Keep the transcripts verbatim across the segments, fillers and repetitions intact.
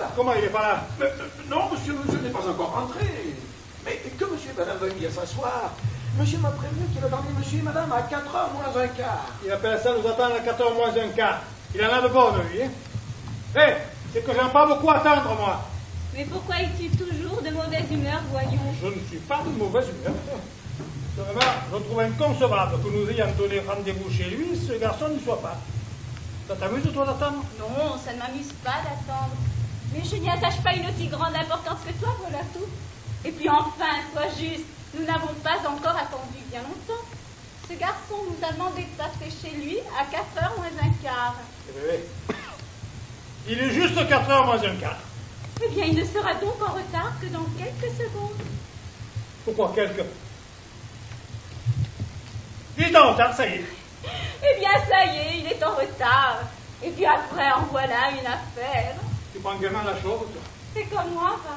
Comment il n'est pas là? Mais, euh, Non, monsieur, monsieur n'est pas encore rentré. Mais que monsieur et madame veuillent bien s'asseoir. Monsieur m'a prévenu qu'il attendait monsieur et madame à quatre heures moins un quart. Il appelle ça nous attendre à quatre heures moins un quart. Il en a de bonnes, lui, hein? Hé, c'est que j'aime pas beaucoup attendre, moi. Mais pourquoi es-tu toujours de mauvaise humeur, voyons? Je ne suis pas de mauvaise humeur. Seulement, je trouve inconcevable que nous ayons donné rendez-vous chez lui, ce garçon n'y soit pas. Ça t'amuse, toi, d'attendre? Non, ça ne m'amuse pas d'attendre. Mais je n'y attache pas une aussi grande importance que toi, voilà tout. Et puis enfin, sois juste, nous n'avons pas encore attendu bien longtemps. Ce garçon nous a demandé de passer chez lui à quatre heures moins un quart. Eh bien, il est juste quatre heures moins un quart. Eh bien, il ne sera donc en retard que dans quelques secondes. Pourquoi quelques? Il est en retard, ça y est. Eh bien, ça y est, il est en retard. Et puis après, en voilà une affaire. Tu prends gaiement la chose, toi. C'est comme moi, va.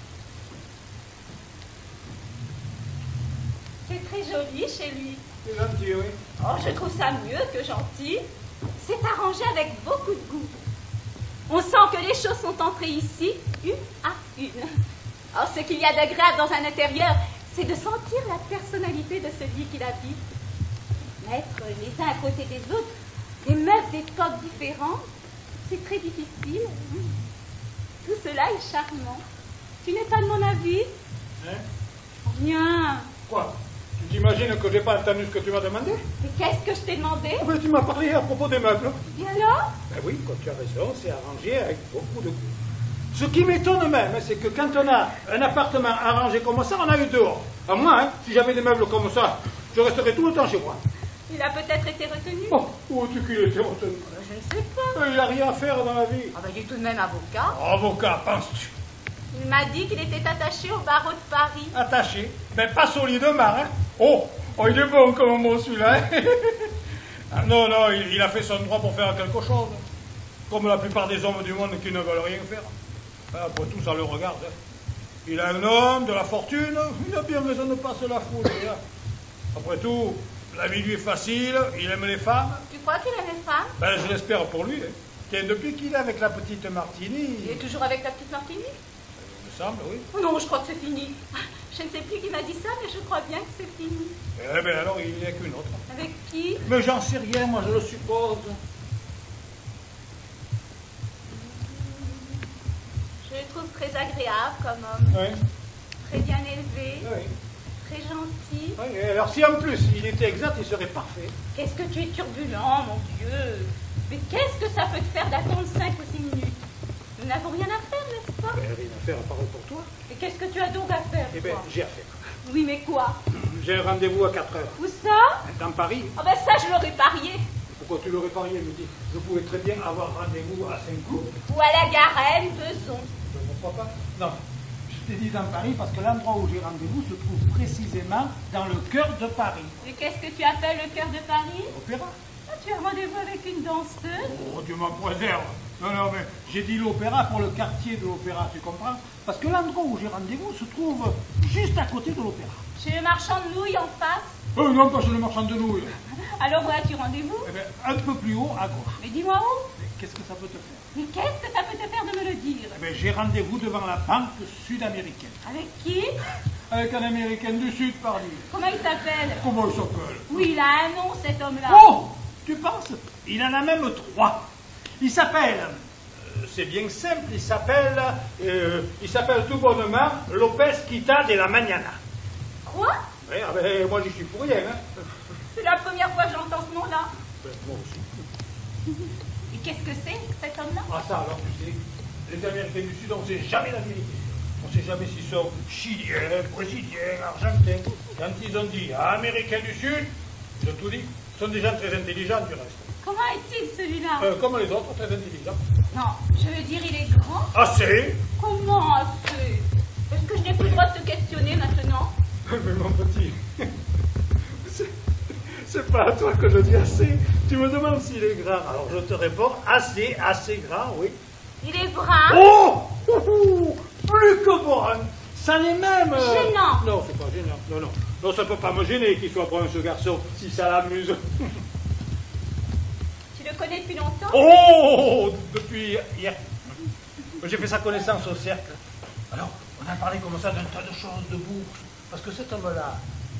C'est très joli chez lui. C'est gentil, oui. Oh, je trouve ça mieux que gentil. C'est arrangé avec beaucoup de goût. On sent que les choses sont entrées ici, une à une. Or, ce qu'il y a d'agréable dans un intérieur, c'est de sentir la personnalité de celui qui l'habite. Mettre les uns à côté des autres des meubles d'époques différentes, c'est très difficile. Tout cela est charmant. Tu n'es pas de mon avis? Hein? Rien. Quoi? Tu t'imagines que j'ai pas entendu ce que tu m'as demandé? Mais qu'est-ce que je t'ai demandé? Oh, ben, tu m'as parlé à propos des meubles. Et alors? Ben oui, quand tu as raison, c'est arrangé avec beaucoup de goût. Ce qui m'étonne même, c'est que quand on a un appartement arrangé comme ça, on a eu dehors. À moi, hein, si j'avais des meubles comme ça, je resterais tout le temps chez moi. Il a peut-être été retenu? Oh, où as-tu qu'il était retenu? Je ne sais pas. Il n'a rien à faire dans la vie. Ah ben, il est tout de même avocat. Avocat, penses-tu? Il m'a dit qu'il était attaché au barreau de Paris. Attaché, mais pas solidement, hein? Oh, oh, il est bon comme mot celui-là. Hein? Ah, non, non, il, il a fait son droit pour faire quelque chose. Comme la plupart des hommes du monde qui ne veulent rien faire. Après tout, ça le regarde. Hein. Il a un homme, de la fortune, il a bien raison de ne pas se la foutre. Hein. Après tout, la vie lui est facile, il aime les femmes. Tu crois qu'il aime les femmes? Ben, je l'espère pour lui. Hein. Tiens, depuis qu'il est avec la petite Martini... Il est toujours avec la petite Martini? Il me semble, oui. Oh non, je crois que c'est fini. Je ne sais plus qui m'a dit ça, mais je crois bien que c'est fini. Eh bien, alors, il n'y a qu'une autre. Avec qui? Mais j'en sais rien, moi, je le suppose. Je le trouve très agréable comme homme. Oui. Très bien élevé. Oui. Très gentil. Oui, alors si en plus il était exact, il serait parfait. Qu'est-ce que tu es turbulent, mon Dieu. Mais qu'est-ce que ça peut te faire d'attendre cinq ou six minutes? Nous n'avons rien à faire, n'est-ce pas? Ben, rien à faire à part pour toi. Et qu'est-ce que tu as donc à faire? Eh bien, toi j'ai à faire. Oui, mais quoi? J'ai un rendez-vous à quatre heures. Où ça? Dans Paris. Oh ben ça, je l'aurais parié. Pourquoi tu l'aurais parié, me dis? Je pouvais très bien avoir rendez-vous à Saint-Cloud. Ou à la Garenne, Beson. Je ne crois pas. Non. Je t'ai dit dans Paris parce que l'endroit où j'ai rendez-vous se trouve précisément dans le cœur de Paris. Et qu'est-ce que tu appelles le cœur de Paris? L'opéra. Ah, tu as rendez-vous avec une danseuse? Oh, Dieu m'en préserve. Non, non, mais j'ai dit l'opéra pour le quartier de l'opéra, tu comprends? Parce que l'endroit où j'ai rendez-vous se trouve juste à côté de l'opéra. Chez le marchand de nouilles en face? Oh non, pas chez le marchand de nouilles. Alors où as-tu rendez-vous? Eh bien, un peu plus haut, à gauche. Mais dis-moi où? Mais qu'est-ce que ça peut te faire? Mais qu'est-ce que ça peut te faire de me le dire? Eh bien, j'ai rendez-vous devant la banque sud-américaine. Avec qui? Avec un Américain du Sud, pardi. Comment il s'appelle? Comment il s'appelle? Oui, il a un nom, cet homme-là. Oh! Tu penses? Il en a même trois. Il s'appelle... euh, c'est bien simple, il s'appelle... Euh, il s'appelle tout bonnement Lopez Quita de la Mañana. Quoi? Oui, ah ben, moi, j'y suis pour rien, hein. C'est la première fois que j'entends ce nom-là. Ben, moi aussi. Et qu'est-ce que c'est, cet homme-là? Ah ça, alors, tu sais, les Américains du Sud, on ne sait jamais la vérité. On ne sait jamais s'ils sont chiliens, brésiliens, argentins. Quand ils ont dit Américains du Sud, ils ont tout dit. Ce sont des gens très intelligents, du reste. Comment est-il, celui-là? Euh, comme les autres, très intelligents. Non, je veux dire, il est grand. Assez. Comment assez? Est-ce que je n'ai plus le droit de te questionner maintenant? Mais mon petit, c'est- c'est pas à toi que je dis assez. Tu me demandes s'il est grand. Alors je te réponds assez, assez grand, oui. Il est brun. Oh, oh, oh, plus que brun. Ça n'est même... euh, Gênant. Non, c'est pas gênant. Non, non. Non, ça peut pas me gêner qu'il soit brun, ce garçon, si ça l'amuse. Tu le connais depuis longtemps? Oh, depuis hier. J'ai fait sa connaissance au cercle. Alors, on a parlé comme ça d'un tas de choses, de bourse. Parce que cet homme-là,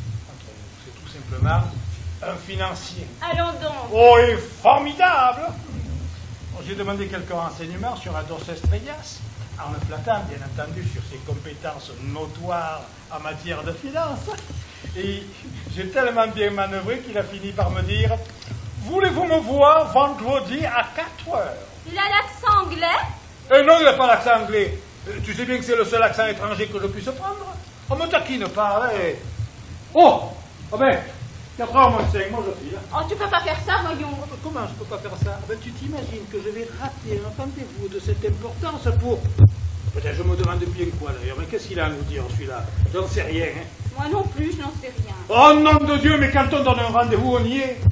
c'est tout simplement un financier. Allons donc. Oh, il est formidable. J'ai demandé quelques renseignements sur Ados Estrellas, en le flattant, bien entendu, sur ses compétences notoires en matière de finances. Et j'ai tellement bien manœuvré qu'il a fini par me dire « Voulez-vous me voir vendredi à quatre heures ?» Il a l'accent anglais? Eh non, il n'a pas l'accent anglais. Tu sais bien que c'est le seul accent étranger que je puisse prendre. On me taquine pas, allez. Oh, ah ben, quatre heures moins cinq, moi je file. Oh, tu peux pas faire ça, voyons. Comment je peux pas faire ça? Ben, tu t'imagines que je vais rater un rendez-vous de cette importance pour... Peut-être je me demande bien quoi d'ailleurs, mais qu'est-ce qu'il a à nous dire celui-là? J'en sais rien, hein. Moi non plus, je n'en sais rien. Oh nom de Dieu, mais quand on donne un rendez-vous, on y est.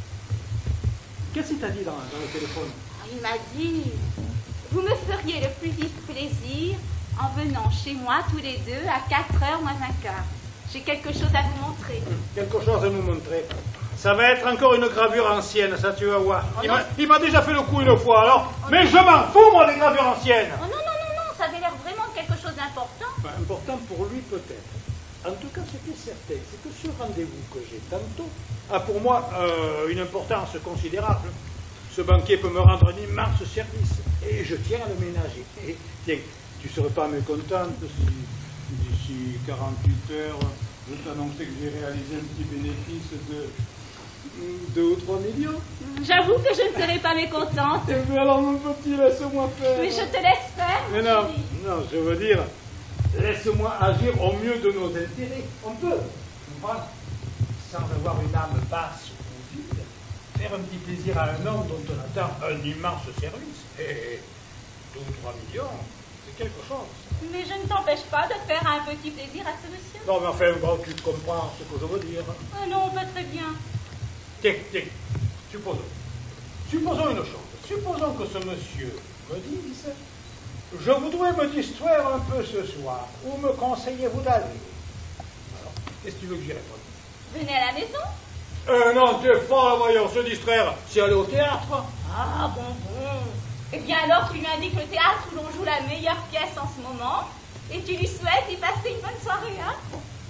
Qu'est-ce qu'il t'a dit dans, dans le téléphone? Il m'a dit, vous me feriez le plus vif plaisir en venant chez moi tous les deux à quatre heures moins un quart. J'ai quelque chose à vous montrer. Quelque chose à nous montrer. Ça va être encore une gravure ancienne, ça tu vas voir. Oh il m'a déjà fait le coup une fois, alors. Oh mais je m'en fous, moi, des gravures anciennes. Oh non, non, non, non, ça avait l'air vraiment de quelque chose d'important. Enfin, important pour lui, peut-être. En tout cas, ce qui est certain, c'est que ce rendez-vous que j'ai tantôt a pour moi euh, une importance considérable. Ce banquier peut me rendre un immense service, et je tiens à le ménager. Et, tiens, tu ne serais pas mécontente si, d'ici quarante-huit heures, je t'annonçais que j'ai réalisé un petit bénéfice de deux ou trois millions. J'avoue que je ne serais pas mécontente. Eh bien alors, mon petit, laisse-moi faire. Mais je te laisse faire. Mais non, non, je veux dire, laisse-moi agir au mieux de nos intérêts. On peut, comprendre, sans avoir une âme basse ou vide, faire un petit plaisir à un homme dont on attend un immense service. Et deux ou trois millions, c'est quelque chose. Mais je ne t'empêche pas de faire un petit plaisir à ce monsieur. Non, mais enfin, bon, tu comprends ce que je veux dire. Oh non, pas très bien. Tiens, tiens, supposons. Supposons une chose. Supposons que ce monsieur me dise « Je voudrais me distraire un peu ce soir. Où me conseillez-vous d'aller ?» Alors, qu'est-ce que tu veux que j'y réponde? Venez à la maison. Euh, non, t'es fort, voyons, se distraire, c'est aller au théâtre. Ah, bon, bon. Eh bien alors, tu lui indiques le théâtre où l'on joue la meilleure pièce en ce moment, et tu lui souhaites y passer une bonne soirée, hein?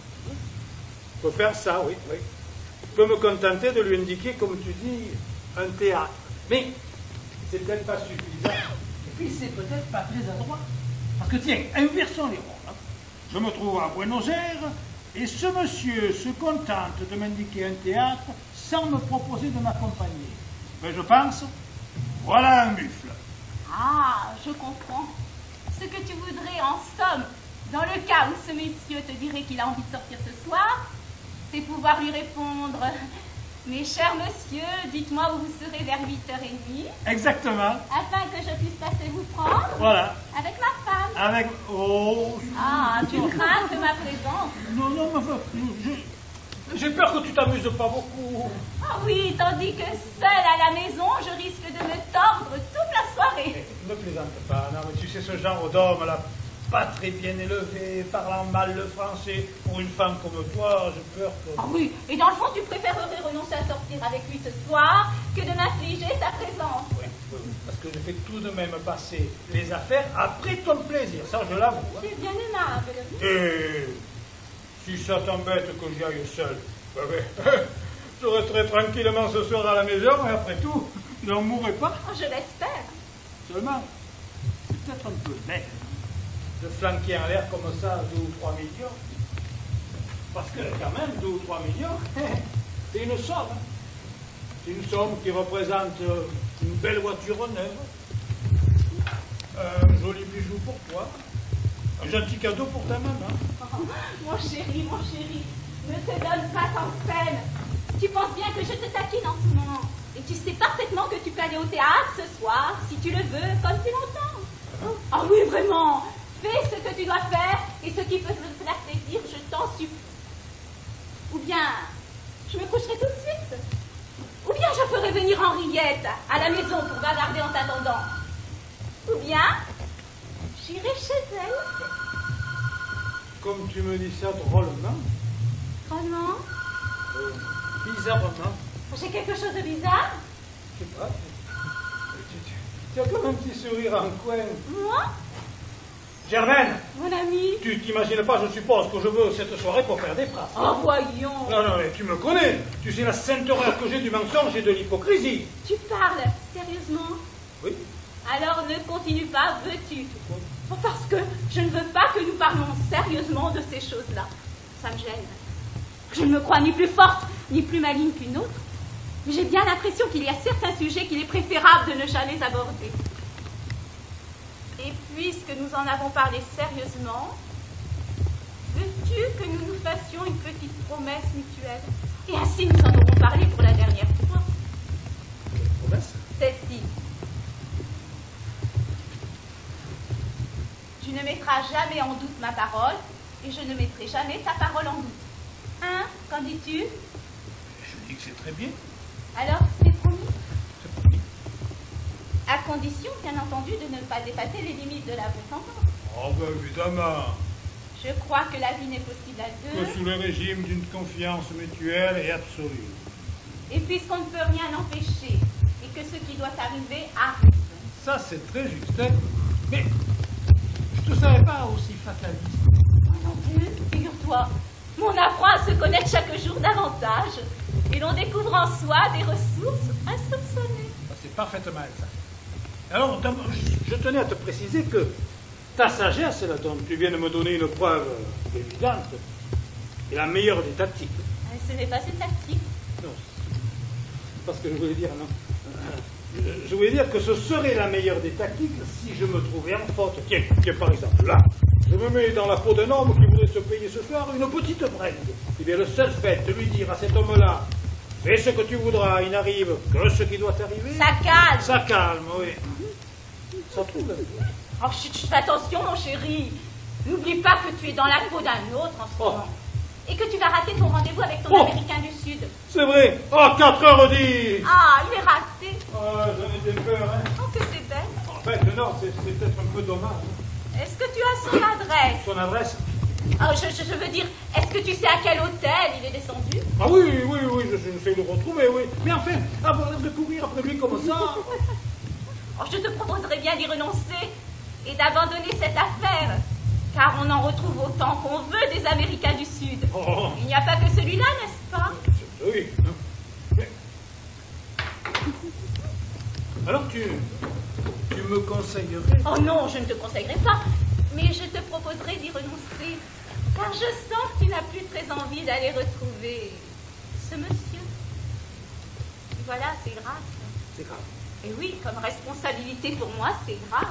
Je peux faire ça, oui, oui. Je peux me contenter de lui indiquer, comme tu dis, un théâtre. Mais c'est peut-être pas suffisant. Et puis c'est peut-être pas très adroit. Parce que tiens, inversons les rôles. Hein. Je me trouve à Buenos Aires, et ce monsieur se contente de m'indiquer un théâtre sans me proposer de m'accompagner. Mais je pense, voilà un buffle. Ah, je comprends. Ce que tu voudrais, en somme, dans le cas où ce monsieur te dirait qu'il a envie de sortir ce soir, c'est pouvoir lui répondre « Mes chers monsieur, dites-moi où vous serez vers huit heures trente. » Exactement. Afin que je puisse passer vous prendre. Voilà. Avec ma femme. Avec... Oh... Ah, tu crains de ma présence. Non, non, mais... J'ai peur que tu t'amuses pas beaucoup. Ah oui, tandis que seule à la maison, je risque de me tordre toute la soirée. Ne plaisante pas, non, mais tu sais, ce genre d'homme, là, pas très bien élevé, parlant mal le français, pour une femme comme toi, j'ai peur que... Ah oui, et dans le fond, tu préférerais renoncer à sortir avec lui ce soir que de m'infliger sa présence. Oui, oui, parce que je fais tout de même passer les affaires après ton plaisir, ça je l'avoue. Hein. C'est bien aimable. Et si ça t'embête que j'y aille seul, ben, ben, je resterai tranquillement ce soir à la maison, et après tout, je n'en mourrai pas. Oh, je l'espère. Seulement, c'est peut-être un peu bête de flanquer en l'air comme ça deux ou trois millions. Parce que quand même, deux ou trois millions, c'est une somme. C'est une somme qui représente une belle voiture neuve, un joli bijou pour toi, un gentil cadeau pour ta maman. Oh, mon chéri, mon chéri, ne te donne pas tant de peine. Tu penses bien que je te taquine en ce moment. Et tu sais parfaitement que tu peux aller au théâtre ce soir, si tu le veux, comme tu l'entends. Ah oui, vraiment. Fais ce que tu dois faire et ce qui peut te faire plaisir, je t'en supplie. Ou bien, je me coucherai tout de suite. Ou bien je ferai venir Henriette à la maison pour bavarder en t'attendant. Ou bien, j'irai chez elle. Comme tu me dis ça drôlement. Drôlement euh, Bizarrement. J'ai quelque chose de bizarre? Je sais pas. Tu, tu, Tu as comme un petit sourire en coin. Moi? Germaine, Mon ami? tu t'imagines pas, je suppose, que je veux cette soirée pour faire des phrases. Oh, voyons. Non, non, mais tu me connais. Tu sais la sainte horreur que j'ai du mensonge et de l'hypocrisie. Tu parles sérieusement? Oui. Alors ne continue pas, veux-tu? Parce que je ne veux pas que nous parlions sérieusement de ces choses-là. Ça me gêne. Je ne me crois ni plus forte, ni plus maligne qu'une autre. Mais j'ai bien l'impression qu'il y a certains sujets qu'il est préférable de ne jamais aborder. Et puisque nous en avons parlé sérieusement, veux-tu que nous nous fassions une petite promesse mutuelle? Et ainsi nous en aurons parlé pour la dernière fois. Quelle promesse? Celle-ci. Tu ne mettras jamais en doute ma parole, et je ne mettrai jamais ta parole en doute. Hein? Qu'en dis-tu? Je dis que c'est très bien. Alors, c'est promis? C'est promis. À condition, bien entendu, de ne pas dépasser les limites de la vraisemblance. Oh, ben évidemment. Je crois que la vie n'est possible à Que deux. sous le régime d'une confiance mutuelle et absolue. Et puisqu'on ne peut rien empêcher, et que ce qui doit arriver arrive. Ça, c'est très juste. Hein? Mais je ne te savais pas aussi fataliste. Moi non plus, figure-toi. On apprend à se connaître chaque jour davantage. Et l'on découvre en soi des ressources insoupçonnées. Ça, c'est parfaitement exact. Alors, je tenais à te préciser que ta sagesse, là, dont tu viens de me donner une preuve évidente, est la meilleure des tactiques. Mais ce n'est pas une tactique. Non, parce que je voulais dire, non. Je voulais dire que ce serait la meilleure des tactiques si je me trouvais en faute. Tiens, tiens, par exemple, là, je me mets dans la peau d'un homme qui voudrait se payer ce soir une petite bringue. Eh bien, le seul fait de lui dire à cet homme-là, fais ce que tu voudras, il n'arrive que ce qui doit arriver. Ça calme. Ça calme, oui. Ça trouve. Oh, chut, chut, attention, mon chéri. N'oublie pas que tu es dans la peau d'un autre en ce Oh. moment. Et que tu vas rater ton rendez-vous avec ton Oh. Américain du Sud. C'est vrai. Oh, quatre heures dix. Ah, il est raté. Oh, j'en étais peur, hein. Oh, que c'est belle. En fait, non, c'est c'est peut-être un peu dommage. Est-ce que tu as son adresse? Son adresse? Oh, je, je, je veux dire, est-ce que tu sais à quel hôtel il est descendu? Ah oui, oui, oui, je, je sais le retrouver, oui. Mais enfin, avoir de courir après lui comme ça. Oh, je te proposerais bien d'y renoncer et d'abandonner cette affaire. Car on en retrouve autant qu'on veut des Américains du Sud. Oh, Il n'y a pas que celui-là, n'est-ce pas? oui. Mais... Alors tu, tu me conseillerais? Oh non, je ne te conseillerais pas. Mais je te proposerais d'y renoncer. Car je sens que tu n'as plus très envie d'aller retrouver ce monsieur. Et voilà, c'est grave. C'est grave. Et oui, comme responsabilité pour moi, c'est grave.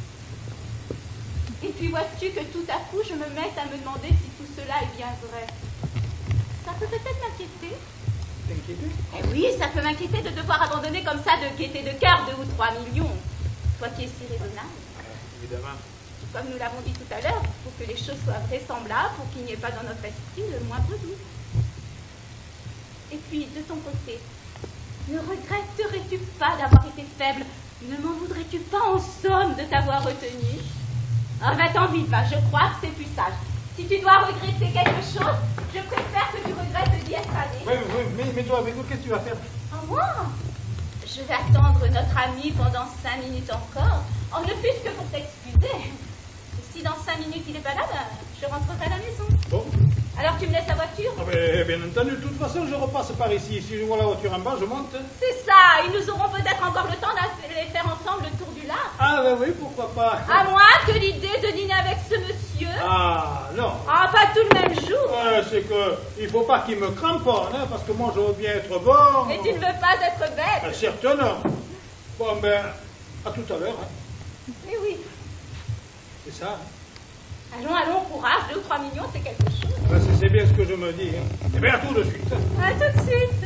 Et puis vois-tu que tout à coup, je me mette à me demander si tout cela est bien vrai. Ça peut peut-être m'inquiéter. T'inquiéter? Eh oui, ça peut m'inquiéter de devoir abandonner comme ça de gaieté de cœur deux ou trois millions. Toi qui es si raisonnable. Ah, évidemment. Comme nous l'avons dit tout à l'heure, pour que les choses soient vraisemblables, pour qu'il n'y ait pas dans notre esprit le moindre doute. Et puis, de ton côté, ne regretterais-tu pas d'avoir été faible? Ne m'en voudrais-tu pas en somme de t'avoir retenu? Ah, va-t'en vite, va, je crois que c'est plus sage. Si tu dois regretter quelque chose, je préfère que tu regrettes d'y être allé. Oui, oui, mais, mais toi, avec nous, qu'est-ce que tu vas faire? Ah, moi? Je vais attendre notre ami pendant cinq minutes encore. Oh, ne fût-ce que pour t'excuser. Et si dans cinq minutes il n'est pas là, ben, je rentrerai à la maison. Bon. Alors tu me laisses la voiture? Ah, mais, bien entendu, de toute façon, je repasse par ici. Si je vois la voiture en bas, je monte. C'est ça, et nous aurons peut-être encore le temps d'aller faire ensemble le tour du lac. Ah, ben oui, pourquoi pas. À moins que l'idée de dîner avec ce monsieur. Ah, non. Ah, pas tout le même jour. Ouais, c'est que il faut pas qu'il me cramponne, hein, parce que moi, je veux bien être bon. Et tu ne veux pas être Ah, bête. certes, non. Bon, ben, à tout à l'heure. Hein. Mais oui. C'est ça. Allons, allons, courage, deux ou trois millions, c'est quelque chose. Ben, c'est- c'est bien ce que je me dis. Hein. Eh bien, à tout de suite. À tout de suite.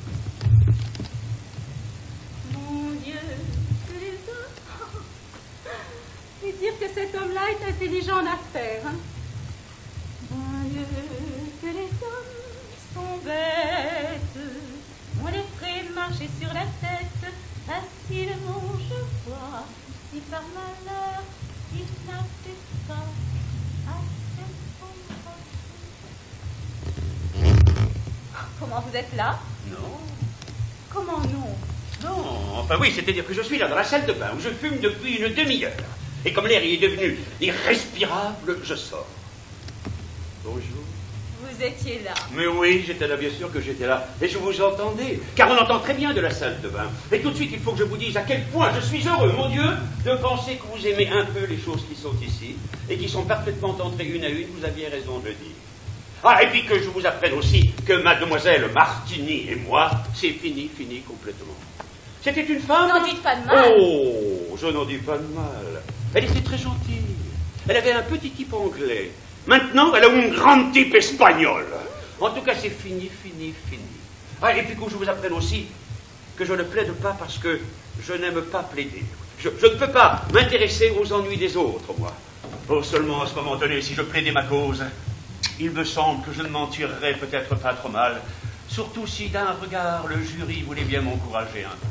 Mon Dieu, que les hommes. Et dire que cet homme-là est intelligent en affaires. Hein. Mon Dieu, que les hommes sont bêtes. On les ferait marcher sur la tête. Facilement, je vois. Si par malheur, ils n'arrivent pas à se comprendre. Comment vous êtes là? Non. Comment non? Non, enfin oui, c'est-à-dire que je suis là dans la salle de bain où je fume depuis une demi-heure. Et comme l'air y est devenu irrespirable, je sors. Bonjour. Vous étiez là. Mais oui, j'étais là, bien sûr que j'étais là. Et je vous entendais, car on entend très bien de la salle de bain. Et tout de suite, il faut que je vous dise à quel point je suis heureux, mon Dieu, de penser que vous aimez un peu les choses qui sont ici, et qui sont parfaitement entrées une à une, vous aviez raison de le dire. Ah, et puis que je vous apprenne aussi que mademoiselle Martini et moi, c'est fini, fini complètement. C'était une femme... N'en dites pas de mal. Oh, je n'en dis pas de mal. Elle était très gentille. Elle avait un petit type anglais. Maintenant, elle a un grand type espagnol. En tout cas, c'est fini, fini, fini. Ah, et puis que je vous apprenne aussi que je ne plaide pas parce que je n'aime pas plaider. Je, je ne peux pas m'intéresser aux ennuis des autres, moi. Oh, seulement à ce moment donné, si je plaidais ma cause, il me semble que je ne m'en tirerais peut-être pas trop mal. Surtout si d'un regard, le jury voulait bien m'encourager un peu.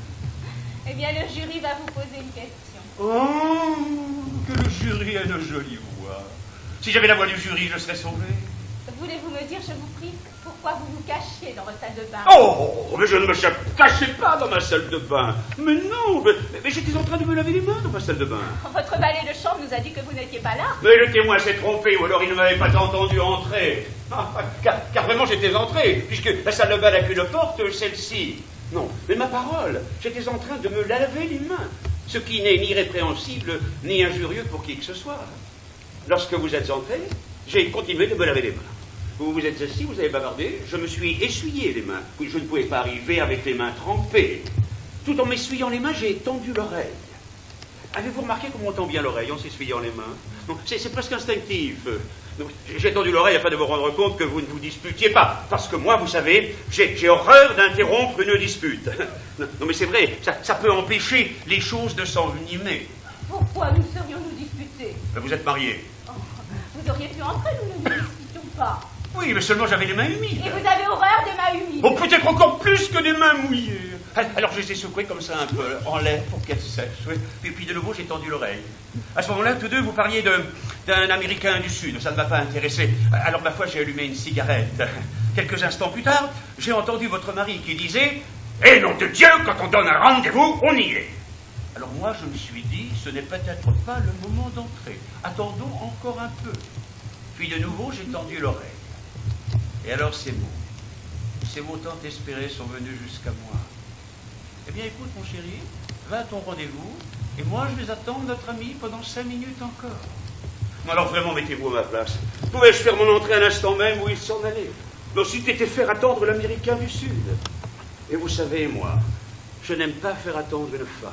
Eh bien, le jury va vous poser une question. Oh, que le jury a une jolie voix. Si j'avais la voix du jury, je serais sauvé. Voulez-vous me dire, je vous prie, pourquoi vous vous cachiez dans votre salle de bain? Oh, mais je ne me cachais pas dans ma salle de bain. Mais non, mais, mais j'étais en train de me laver les mains dans ma salle de bain. Votre valet de chambre nous a dit que vous n'étiez pas là. Mais le témoin s'est trompé, ou alors il ne m'avait pas entendu entrer. Ah, car, car vraiment j'étais entré, puisque la salle de bain n'a qu'une porte, celle-ci. Non, mais ma parole, j'étais en train de me laver les mains, ce qui n'est ni répréhensible, ni injurieux pour qui que ce soit. Lorsque vous êtes entré, j'ai continué de me laver les mains. Vous vous êtes assis, vous avez bavardé, je me suis essuyé les mains. Oui, je ne pouvais pas arriver avec les mains trempées. Tout en m'essuyant les mains, j'ai tendu l'oreille. Avez-vous remarqué comment on tend bien l'oreille en s'essuyant les mains? Non, c'est presque instinctif. J'ai tendu l'oreille afin de me rendre compte que vous ne vous disputiez pas. Parce que moi, vous savez, j'ai horreur d'interrompre une dispute. Non, non mais c'est vrai, ça, ça peut empêcher les choses de s'envenimer. Pourquoi nous serions-nous disputés? Vous êtes mariés. Oh, vous auriez pu entrer, nous ne nous disputions pas. Oui, mais seulement j'avais les mains humides. Et vous avez horreur des mains humides. Oh, peut-être encore plus que des mains mouillées. Alors je les ai secouées comme ça un peu en l'air pour qu'elles sèchent. Oui. Et puis de nouveau, j'ai tendu l'oreille. À ce moment-là, tous deux, vous parliez d'un Américain du Sud. Ça ne m'a pas intéressé. Alors, ma foi, j'ai allumé une cigarette. Quelques instants plus tard, j'ai entendu votre mari qui disait « Eh nom de Dieu, quand on donne un rendez-vous, on y est !» Alors moi, je me suis dit, ce n'est peut-être pas le moment d'entrer. Attendons encore un peu. Puis de nouveau, j'ai tendu l'oreille. Et alors ces mots, ces mots tant espérés sont venus jusqu'à moi. Eh bien écoute mon chéri, va à ton rendez-vous, et moi je vais attendre notre ami pendant cinq minutes encore. Alors vraiment mettez-vous à ma place. Pouvais-je faire mon entrée à l'instant même où il s'en allait? Non, si t'étais faire attendre l'Américain du Sud. Et vous savez, moi, je n'aime pas faire attendre une femme.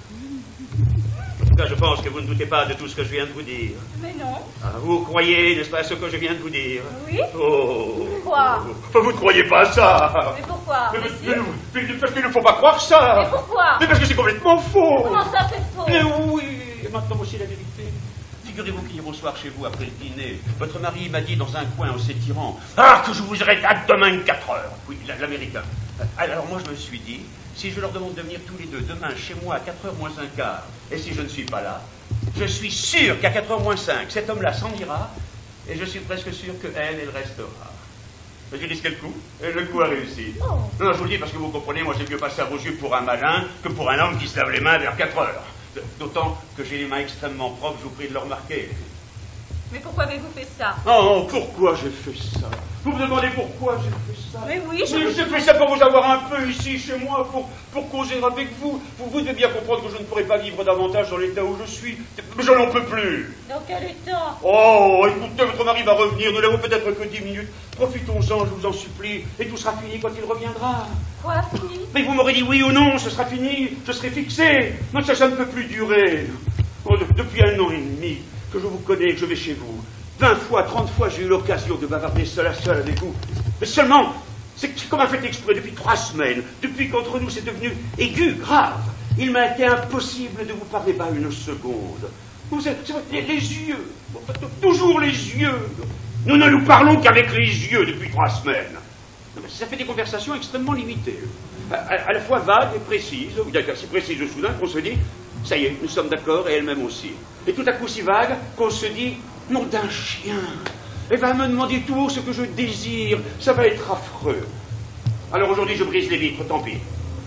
En tout cas, je pense que vous ne doutez pas de tout ce que je viens de vous dire. Mais non. Ah, vous croyez, n'est-ce pas, ce que je viens de vous dire? Oui. Oh. Pourquoi? Vous ne croyez pas ça? Mais pourquoi? Mais, mais mais, mais, mais, parce qu'il ne faut pas croire ça. Mais pourquoi? Mais parce que c'est complètement faux. Comment ça, c'est faux? Mais oui, et maintenant aussi la vérité. Figurez-vous qu'hier au soir chez vous, après le dîner, votre mari m'a dit dans un coin en s'étirant « Ah, que je vous arrête à demain quatre heures !» Oui, l'Américain. Alors moi, je me suis dit, si je leur demande de venir tous les deux demain chez moi à quatre heures moins un quart, et si je ne suis pas là, je suis sûr qu'à quatre heures moins cinq, cet homme-là s'en ira, et je suis presque sûr qu'elle, elle restera. J'ai risqué le coup, et le coup a réussi. Oh. Non, je vous le dis parce que vous comprenez, moi j'ai mieux passer à vos yeux pour un malin que pour un homme qui se lave les mains vers quatre heures. D'autant que j'ai les mains extrêmement propres, je vous prie de le remarquer. Mais pourquoi avez-vous fait ça? Oh, pourquoi j'ai fait ça? Vous me demandez pourquoi j'ai fait ça? Mais oui, je... Mais j'ai fait ça pour vous avoir un peu ici, chez moi, pour, pour causer avec vous. Vous. Vous devez bien comprendre que je ne pourrais pas vivre davantage dans l'état où je suis. Mais je n'en peux plus. Dans quel état? Oh, écoutez, votre mari va revenir. Nous n'avons peut-être que dix minutes. Profitons-en, je vous en supplie. Et tout sera fini quand il reviendra. Quoi, fini? Mais vous m'aurez dit oui ou non, ce sera fini. Je serai fixé. Non, ça, ça ne peut plus durer. Oh, de, depuis un an et demi que je vous connais, que je vais chez vous. Vingt fois, trente fois, j'ai eu l'occasion de bavarder seul à seul avec vous. Mais seulement, c'est comme un fait exprès, depuis trois semaines, depuis qu'entre nous c'est devenu aigu, grave, il m'a été impossible de vous parler pas une seconde. Vous êtes, les, les yeux, toujours les yeux. Nous ne nous parlons qu'avec les yeux depuis trois semaines. Ça fait des conversations extrêmement limitées, à, à, à la fois vagues et précises, ou d'ailleurs si précises soudain qu'on se dit, ça y est, nous sommes d'accord, et elle-même aussi. Et tout à coup si vague qu'on se dit, nom d'un chien, elle va me demander tout haut ce que je désire, ça va être affreux. Alors aujourd'hui je brise les vitres, tant pis.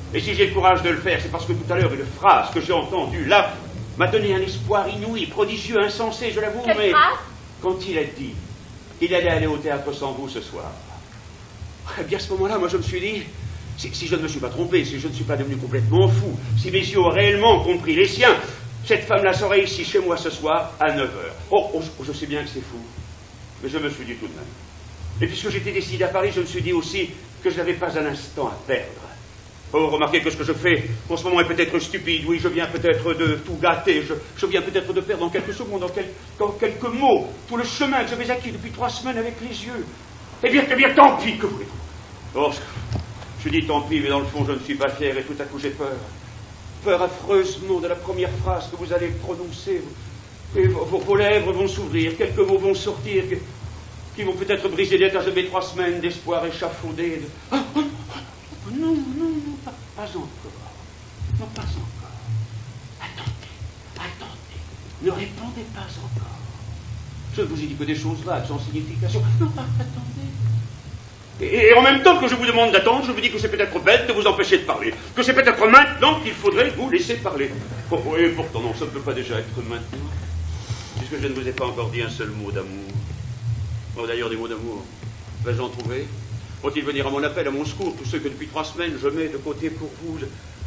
Et si j'ai le courage de le faire, c'est parce que tout à l'heure, une phrase que j'ai entendue là m'a donné un espoir inouï, prodigieux, insensé, je l'avoue, Quelle mais phrase? quand il a dit qu'il allait aller au théâtre sans vous ce soir, eh bien à ce moment-là, moi je me suis dit, si, si je ne me suis pas trompé, si je ne suis pas devenu complètement fou, si mes yeux ont réellement compris les siens, cette femme-là serait ici chez moi ce soir à neuf heures. Oh, oh, je sais bien que c'est fou, mais je me suis dit tout de même. Et puisque j'étais décidé à parler, je me suis dit aussi que je n'avais pas un instant à perdre. Oh, remarquez que ce que je fais en ce moment est peut-être stupide, oui, je viens peut-être de tout gâter, je, je viens peut-être de perdre en quelques secondes, en, quel, en quelques mots, tout le chemin que j'avais acquis depuis trois semaines avec les yeux. Eh bien, eh bien, tant pis, que voulez-vous? Oh, je dis tant pis, mais dans le fond, je ne suis pas fier, et tout à coup, j'ai peur. Peur affreusement de la première phrase que vous allez prononcer. Et vos, vos, vos lèvres vont s'ouvrir, quelques mots vont sortir, que, qui vont peut-être briser l'étage de mes trois semaines d'espoir échafaudé. De... Ah, ah, ah, non, non, non, pas, pas encore. Non, pas encore. Attendez, attendez. Ne répondez pas encore. Je ne vous ai dit que des choses vagues, sans signification. Non, pas, attendez. Et, et en même temps que je vous demande d'attendre, je vous dis que c'est peut-être bête de vous empêcher de parler. Que c'est peut-être maintenant qu'il faudrait vous laisser parler. Oh, et pourtant, non, ça ne peut pas déjà être maintenant. Puisque je ne vous ai pas encore dit un seul mot d'amour. Oh, d'ailleurs, des mots d'amour, vais-je en trouver? Vont-ils venir à mon appel, à mon secours, tous ceux que depuis trois semaines je mets de côté pour vous? Je...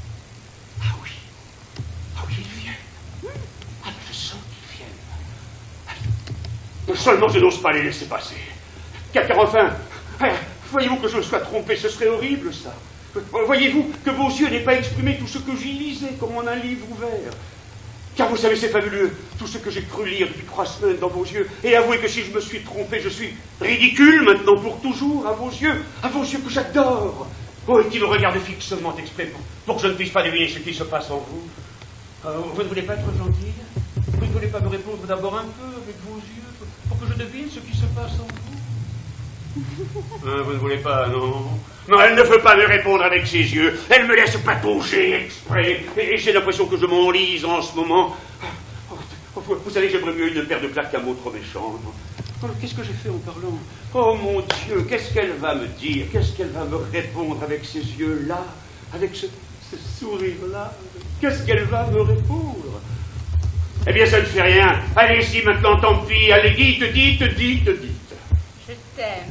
Ah oui, ah oui, ils viennent. Ah, je sens qu'ils viennent. Ah, seulement je n'ose pas les laisser passer. Car, car enfin, voyez-vous que je me sois trompé, ce serait horrible ça. Voyez-vous que vos yeux n'aient pas exprimé tout ce que j'y lisais, comme en un livre ouvert. Car vous savez, c'est fabuleux, tout ce que j'ai cru lire depuis trois semaines dans vos yeux. Et avouez que si je me suis trompé, je suis ridicule maintenant pour toujours à vos yeux, à vos yeux que j'adore. Oh, et qui me regardent fixement exprès pour, pour que je ne puisse pas deviner ce qui se passe en vous. Euh, vous ne voulez pas être gentille? Vous ne voulez pas me répondre d'abord un peu avec vos yeux, pour que je devine ce qui se passe en vous? Euh, vous ne voulez pas, non? Non, elle ne veut pas me répondre avec ses yeux. Elle me laisse patauger exprès. Et, et j'ai l'impression que je m'enlise en ce moment. Oh, vous savez, j'aimerais mieux une paire de claques qu'un mot trop méchant. Oh, qu'est-ce que j'ai fait en parlant? Oh mon Dieu, qu'est-ce qu'elle va me dire? Qu'est-ce qu'elle va me répondre avec ces yeux-là? Avec ce, ce sourire-là? Qu'est-ce qu'elle va me répondre? Eh bien, ça ne fait rien. Allez-y maintenant, tant pis. Allez, dites, dites, dites, dites. Je t'aime.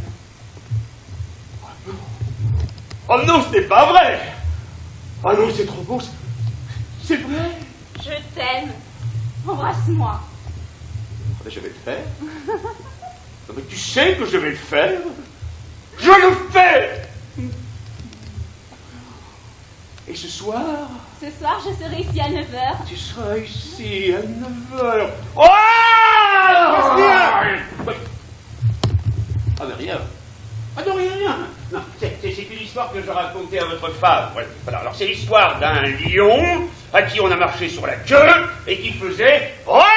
Oh non, ce n'est pas vrai! Ah non, c'est trop beau, c'est vrai! Je t'aime. Embrasse-moi. Ah ben, je vais le faire. Non, mais tu sais que je vais le faire. Je le fais! Et ce soir? Ce soir, je serai ici à neuf heures. Tu seras ici à neuf heures. Oh! Ah, ah mais rien. Ah non, rien, rien. Non, c'est une histoire que je racontais à votre femme. Voilà. Alors, c'est l'histoire d'un lion à qui on a marché sur la queue et qui faisait... Oh!